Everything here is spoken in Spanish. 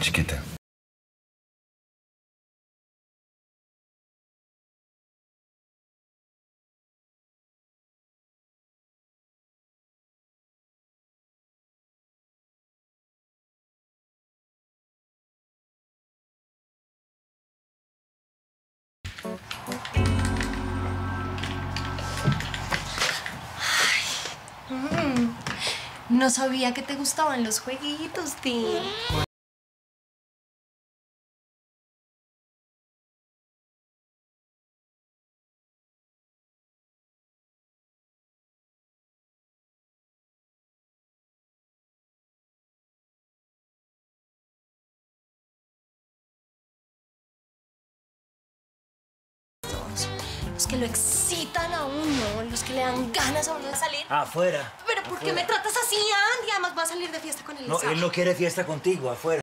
chiquita. No sabía que te gustaban los jueguitos, Tim. Los que lo excitan a uno, los que le dan ganas a uno de salir. Afuera. ¿Pero por qué me tratas así, Andy? Además va a salir de fiesta con él. No, él no quiere fiesta contigo, afuera.